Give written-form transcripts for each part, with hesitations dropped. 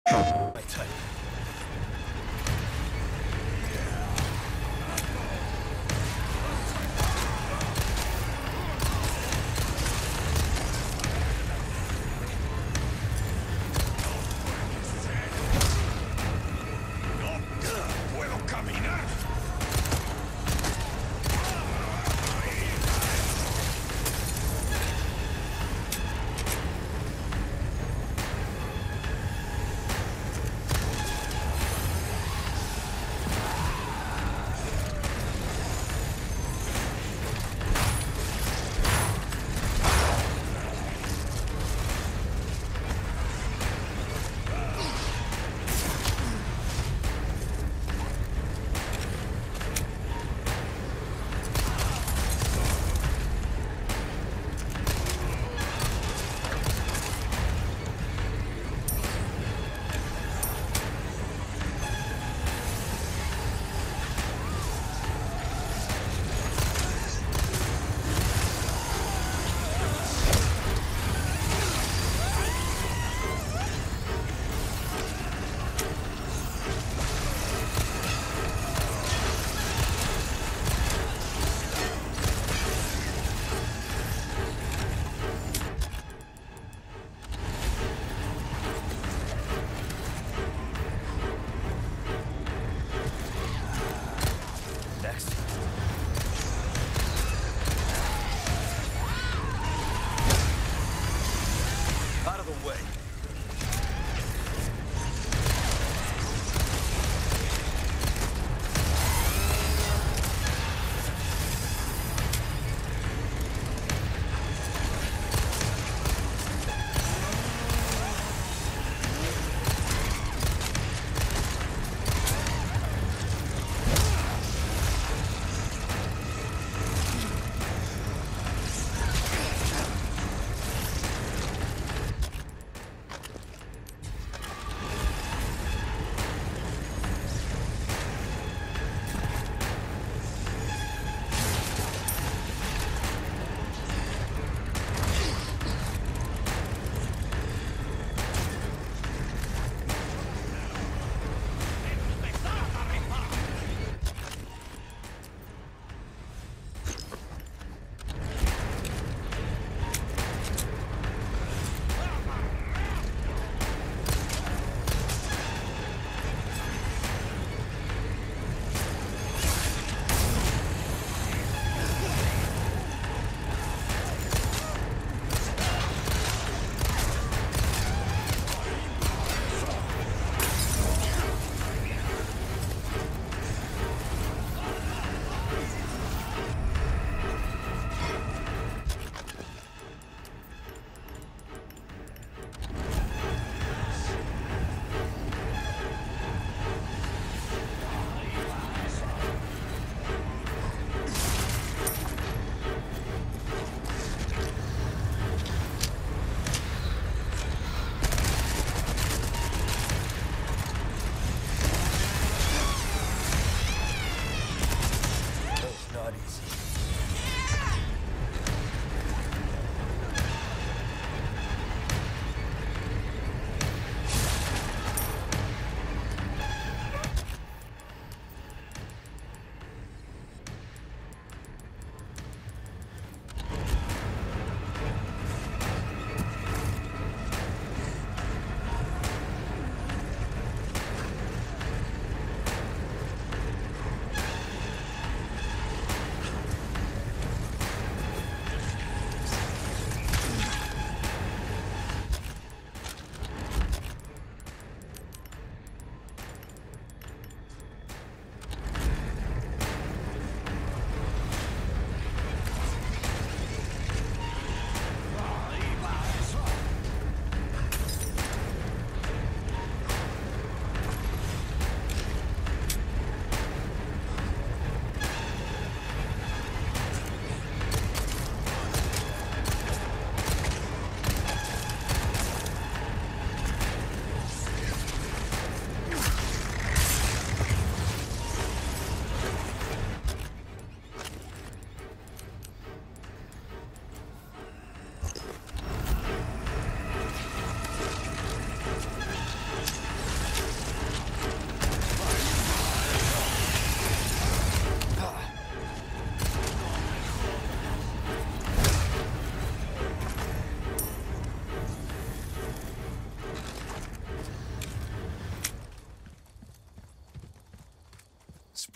My type. ¡Puedo caminar!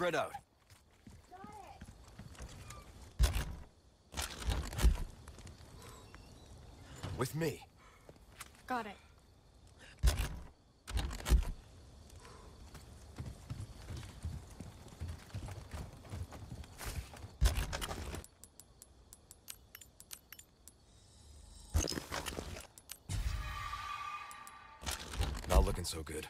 Spread out. With me. Got it. Not looking so good.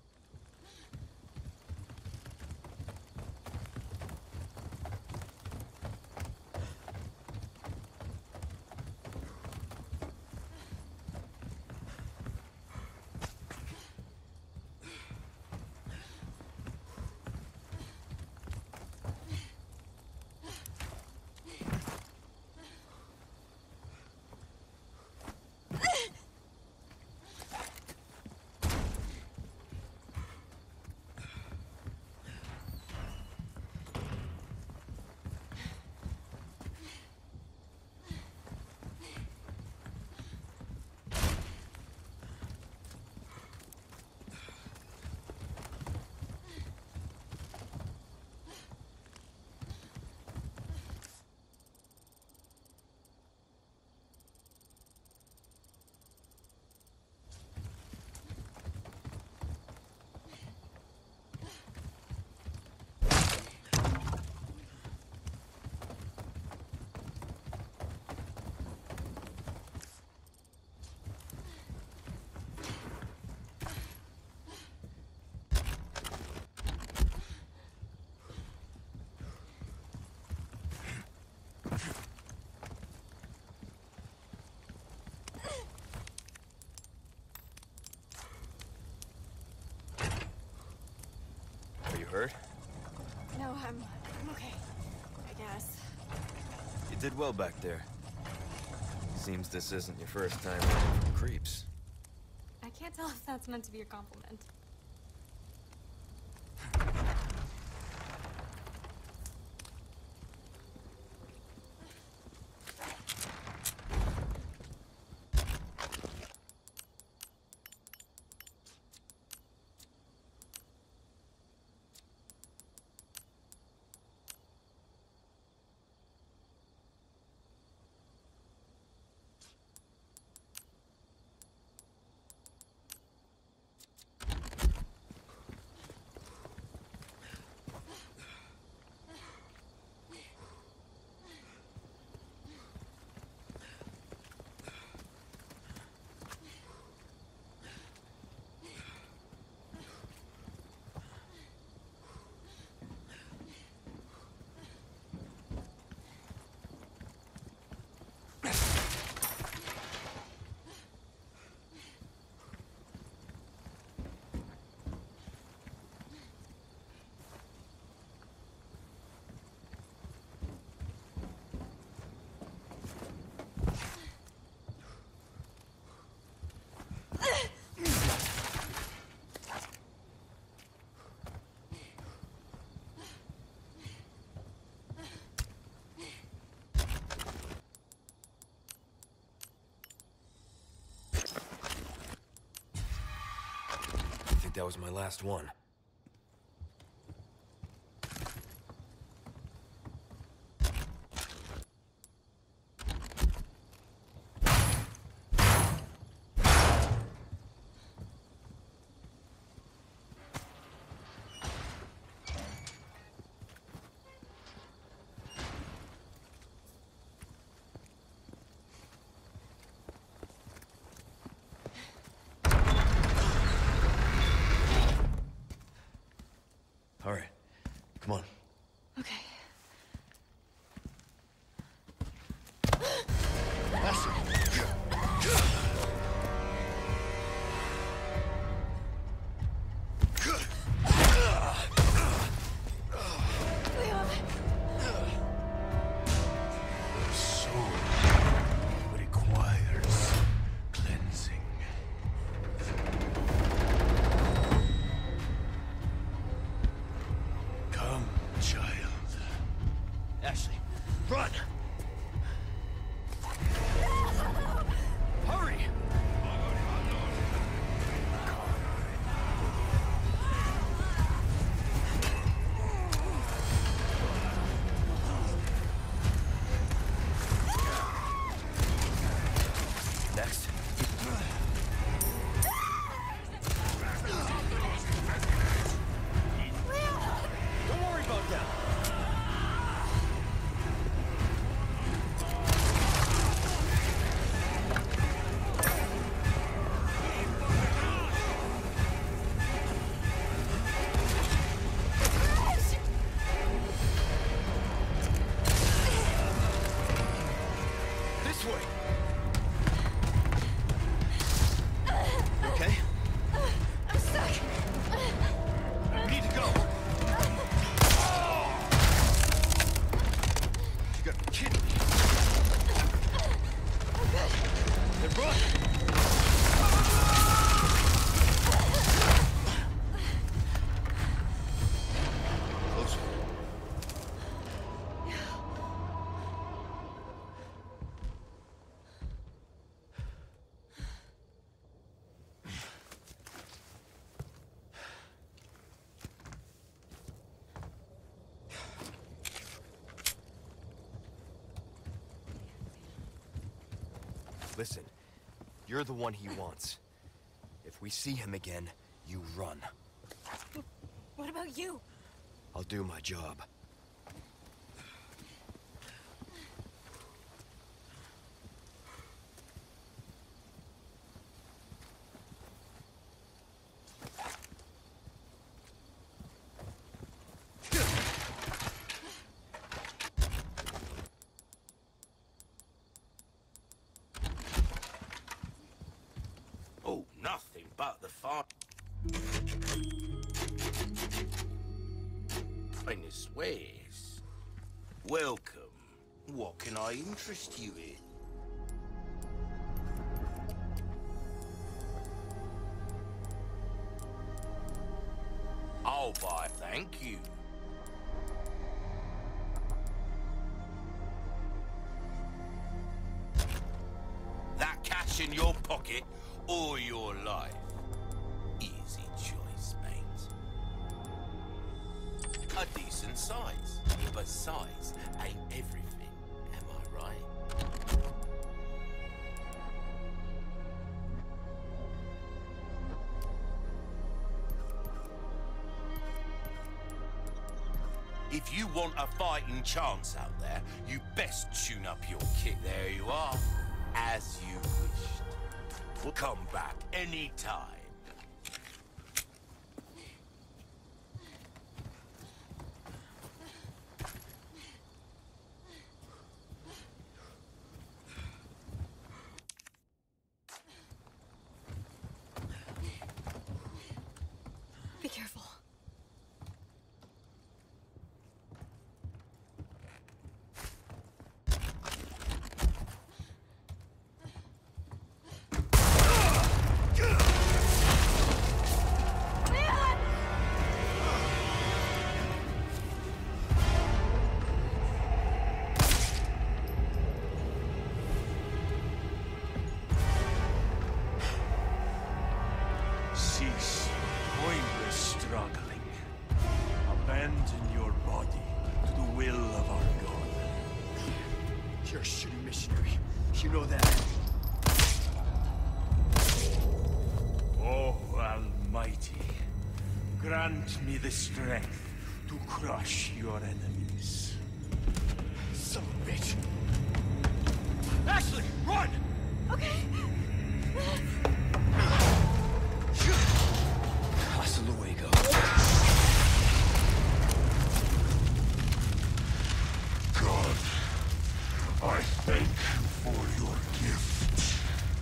Hurt? No, I'm okay. I guess. You did well back there. Seems this isn't your first time running from creeps. I can't tell if that's meant to be a compliment. I think that was my last one. Listen, you're the one he wants. If we see him again, you run. What about you? I'll do my job. Oh, nothing but the fun. Finest ways. Welcome. What can I interest you in? I'll buy, thank you. That cash in your pocket or your life? Easy choice, mate. A decent size, but size ain't everything, am I right? If you want a fighting chance out there, you best tune up your kit. There you are, as you wished. We'll come back anytime. Be careful. Cease pointless struggling. Abandon your body to the will of our God. You're a shitty missionary. You know that. Oh, Almighty, grant me the strength to crush your enemies. Son of a bitch. Ashley, run! Okay. Hasta luego. God, I thank you for your gift.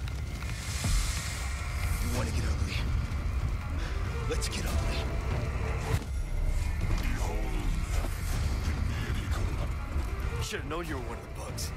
You want to get ugly? Let's get ugly. Behold, the miracle. Should have known you were one of the bugs.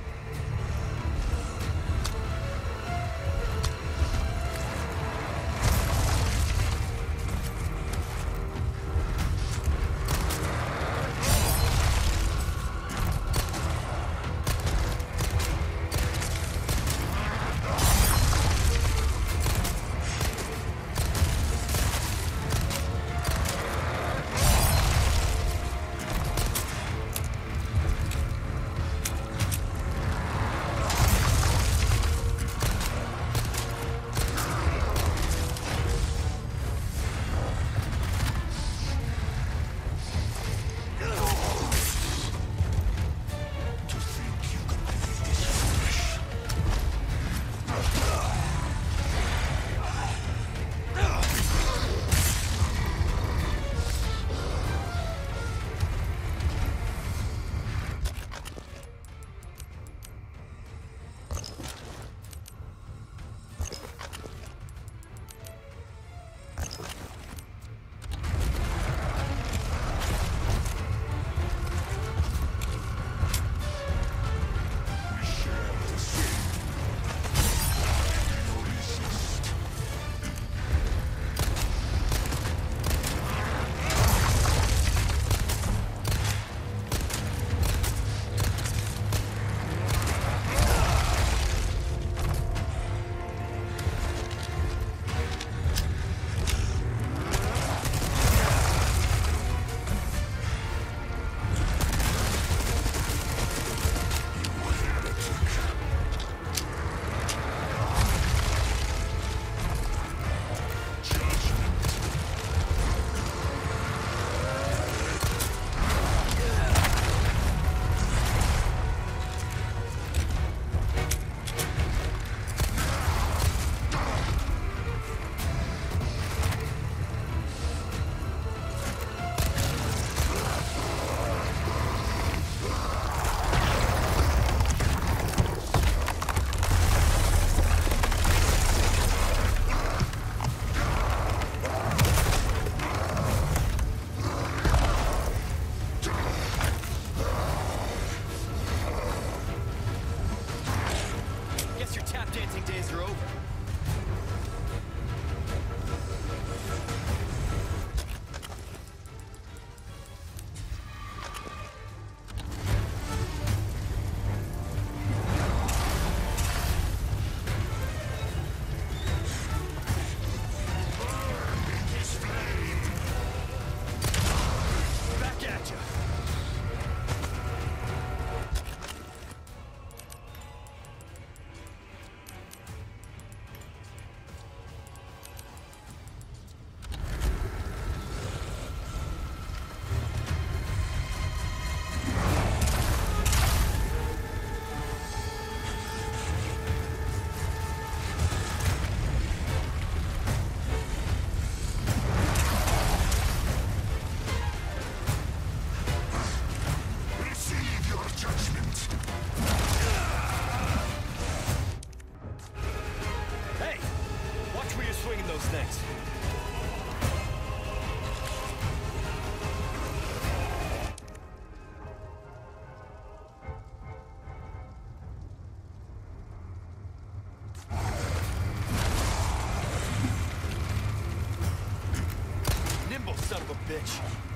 son of a bitch!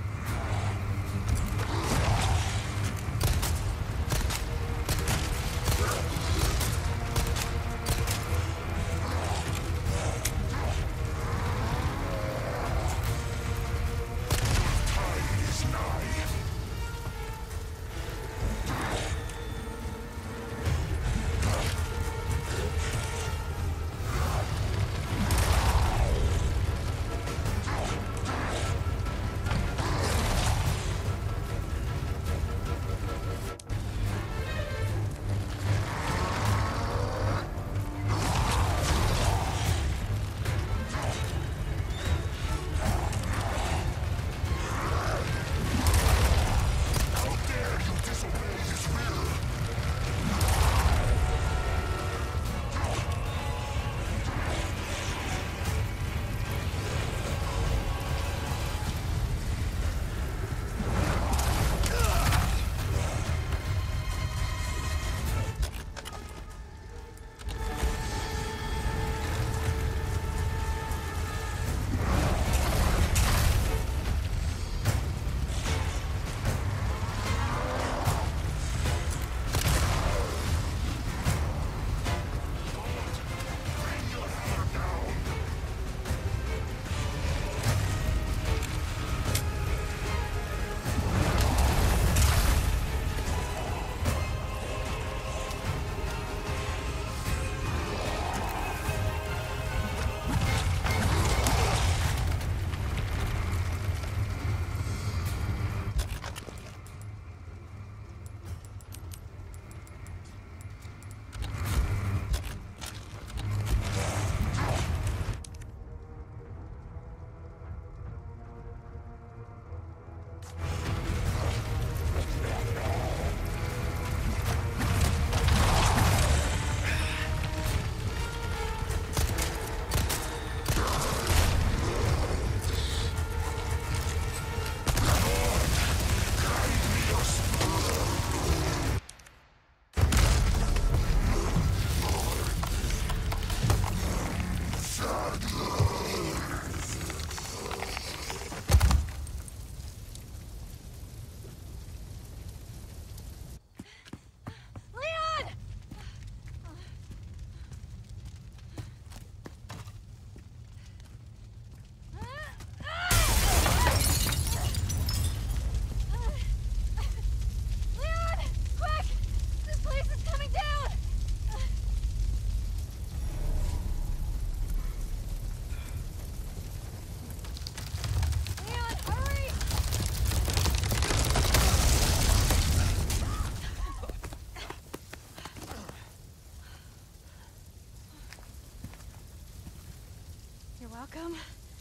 Welcome.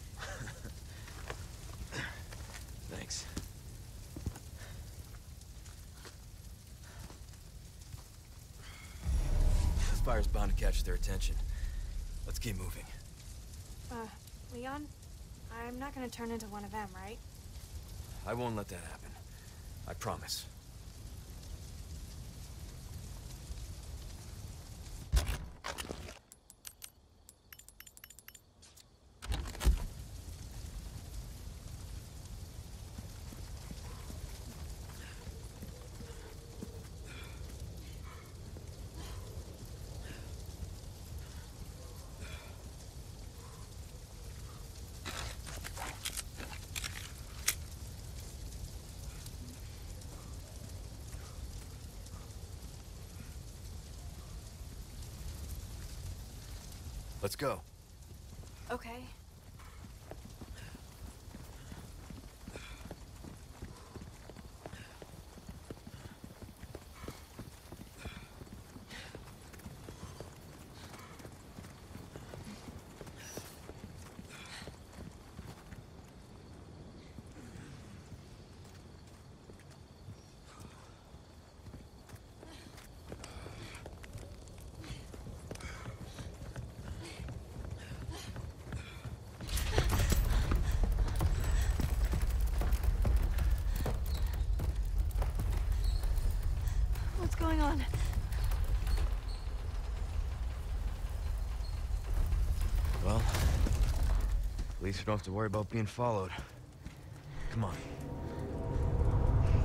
Thanks. This fire's bound to catch their attention. Let's keep moving. Leon? I'm not gonna turn into one of them, right? I won't let that happen. I promise. Let's go. Okay. What's going on? Well, at least we don't have to worry about being followed. Come on.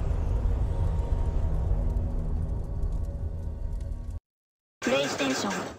PlayStation